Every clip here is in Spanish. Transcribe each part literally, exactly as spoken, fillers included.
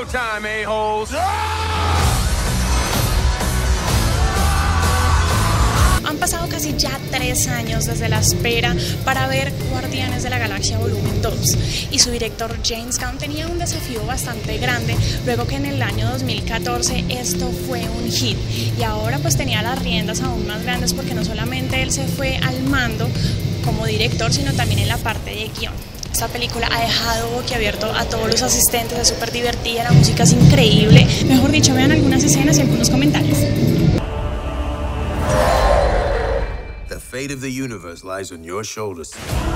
showtime, a-holes. Han pasado casi ya tres años desde la espera para ver Guardianes de la Galaxia Volumen dos y su director James Gunn tenía un desafío bastante grande luego que en el año dos mil catorce esto fue un hit y ahora pues tenía las riendas aún más grandes porque no solamente él se fue al mando como director sino también en la parte de guión. Esta película ha dejado boquiabierto a todos los asistentes, es súper divertida, la música es increíble, mejor dicho vean algunas escenas y algunos comentarios. The fate of the universe lies on your shoulders.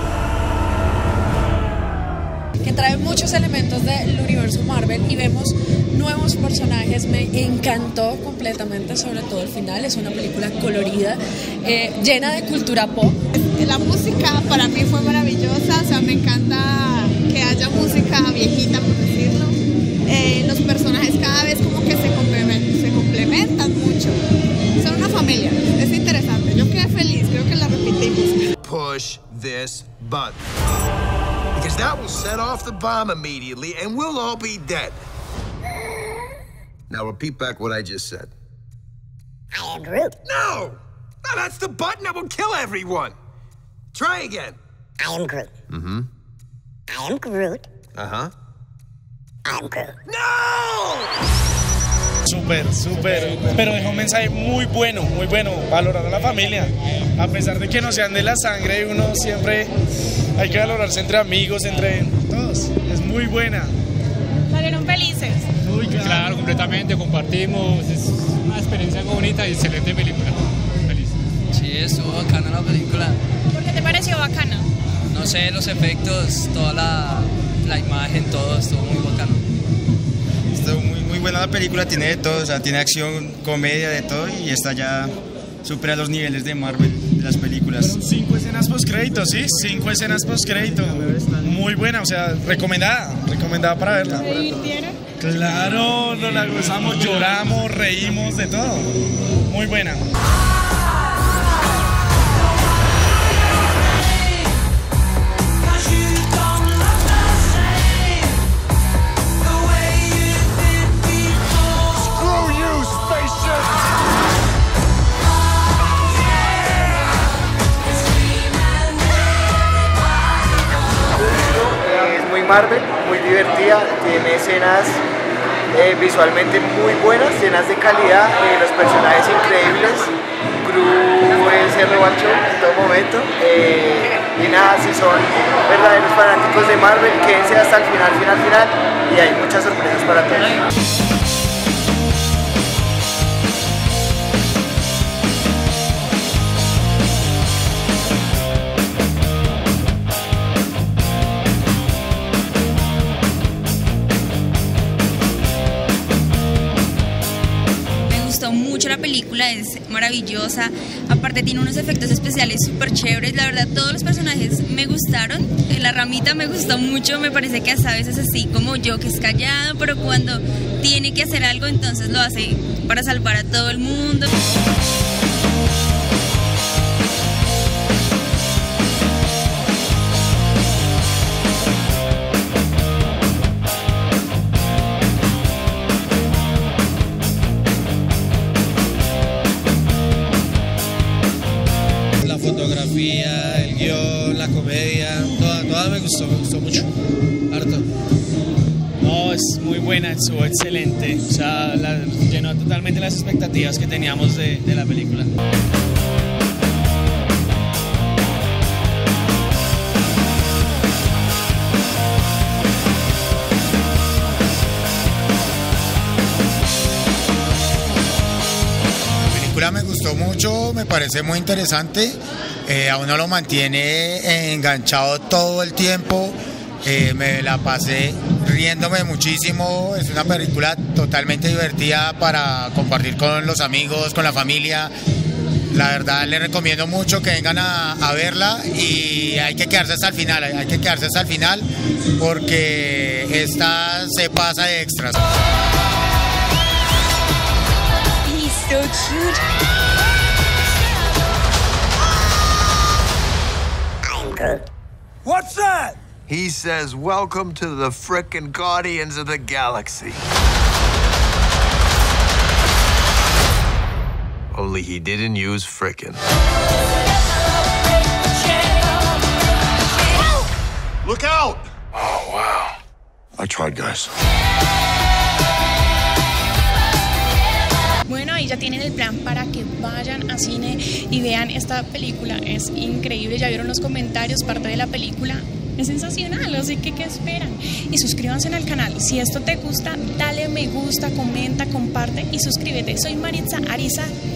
Que trae muchos elementos del universo Marvel y vemos nuevos personajes. Me encantó completamente, sobre todo el final. Es una película colorida, eh, llena de cultura pop. La música para mí fue maravillosa, o sea, me encanta que haya música viejita, por decirlo. Eh, los personajes cada vez como que se complementan, se complementan mucho. Son una familia, es interesante. Yo quedé feliz, creo que la repetimos. Push this button. Because that will set off the bomb immediately and we'll all be dead. Now repeat back what I just said. I am Groot. No! No, that's the button that will kill everyone. Try again. I am Groot. Mm-hmm. I am Groot. Uh-huh. I am Groot. No! Súper, súper, pero dejó un mensaje muy bueno, muy bueno, valorar a la familia, a pesar de que no sean de la sangre, uno siempre hay que valorarse entre amigos, entre todos, es muy buena. ¿Salieron felices? Muy claro. Claro, completamente, compartimos, es una experiencia muy bonita y excelente película, feliz. Sí, estuvo bacana la película. ¿Por qué te pareció bacana? No sé, los efectos, toda la, la imagen, todo estuvo muy bacano. Estuvo muy, muy buena la película, tiene de todo, o sea, tiene acción, comedia, de todo y está ya supera los niveles de Marvel de las películas. Cinco escenas post crédito, sí, cinco escenas post crédito, muy buena, o sea, recomendada, recomendada para verla. ¿Se divirtieron? Claro, nos la gozamos, lloramos, reímos, de todo, muy buena. Marvel, muy divertida, tiene escenas eh, visualmente muy buenas, escenas de calidad, eh, los personajes increíbles, Groot se revanchó en todo momento, eh, y nada, si son verdaderos fanáticos de Marvel, quédense hasta el final, final, final, y hay muchas sorpresas para todos. Mucho la película, es maravillosa, aparte tiene unos efectos especiales súper chéveres, la verdad todos los personajes me gustaron, la ramita me gustó mucho, me parece que hasta a veces así como yo que es callado, pero cuando tiene que hacer algo entonces lo hace para salvar a todo el mundo. El guión, la comedia, toda, toda me gustó, me gustó mucho, harto. No, es muy buena, estuvo excelente, o sea, la, llenó totalmente las expectativas que teníamos de, de la película. Me gustó mucho, me parece muy interesante, eh, a uno lo mantiene enganchado todo el tiempo, eh, me la pasé riéndome muchísimo, es una película totalmente divertida para compartir con los amigos, con la familia, la verdad les recomiendo mucho que vengan a, a verla y hay que quedarse hasta el final, hay que quedarse hasta el final porque esta se pasa de extras. So cute. I am Groot. What's that? He says, welcome to the frickin' Guardians of the Galaxy. Only he didn't use frickin'. Look out! Oh, wow. I tried, guys. Bueno, ahí ya tienen el plan para que vayan a cine y vean esta película. Es increíble, ya vieron los comentarios, parte de la película es sensacional, así que ¿qué esperan? Y suscríbanse al canal. Si esto te gusta, dale me gusta, comenta, comparte y suscríbete. Soy Maritza Ariza.